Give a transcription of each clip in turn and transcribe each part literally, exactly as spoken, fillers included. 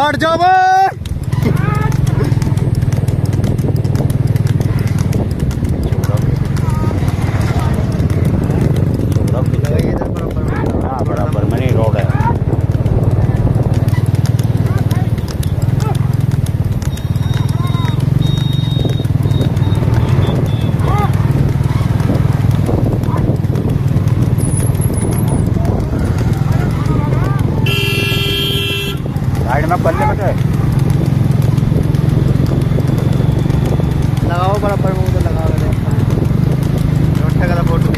हट जाओ बे। बराबर में नहीं रोड है। साइड में पल्ले बटे लगाओ बराबर में उधर लगाओ का फोटो।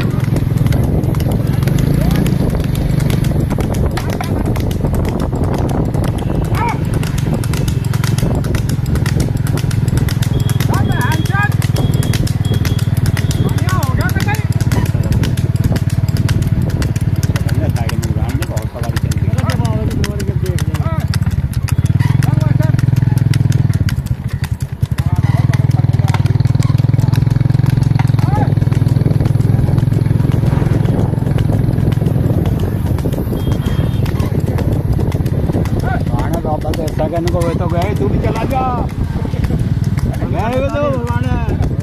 सेकंड को तो गए, तू भी चला जा। गए तो